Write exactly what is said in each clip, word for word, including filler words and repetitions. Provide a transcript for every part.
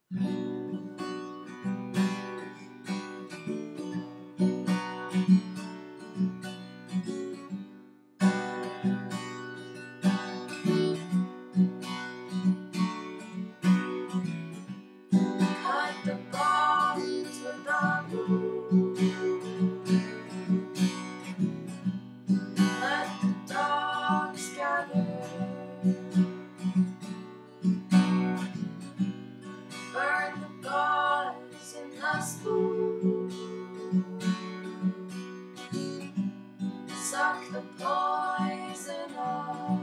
Cut the bonds with the moon. Let the dogs gather. Burn the gauze in the spoon. Suck the poison up.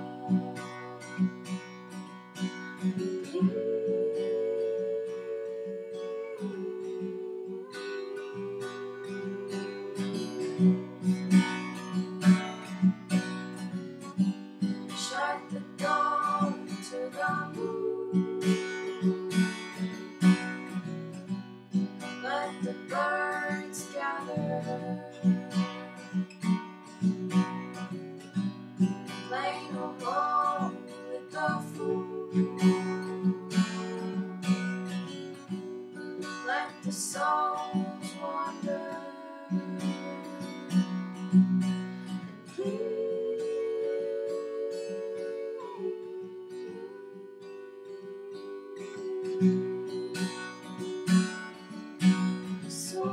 Shut the door to the moon. Let the birds gather. Play no more with the fool. Let the souls wander. And please, so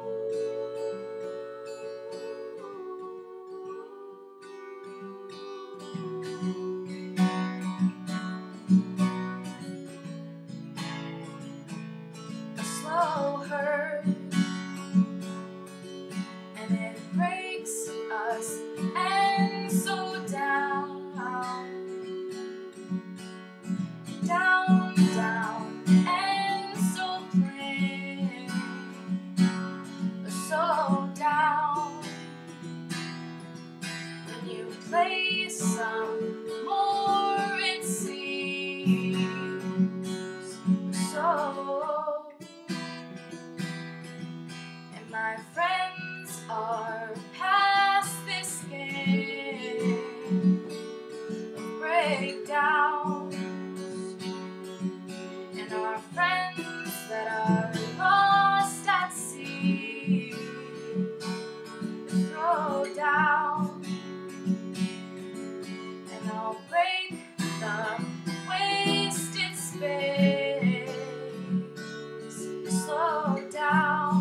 a slow hurt, and it breaks us, and so down, down, down, and so plain, so down. When you play some more, it seems so. And my friends are past this game of breakdowns, and our friends that are lost at sea throw down, and I'll break the wasted space. Slow down.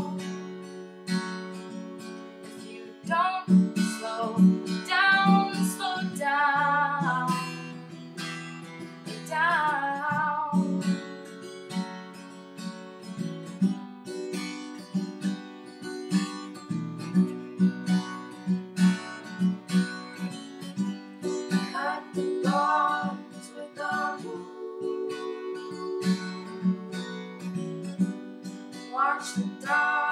If you don't slow down, slow down, down. Cut the bonds with the moon. Watch the dark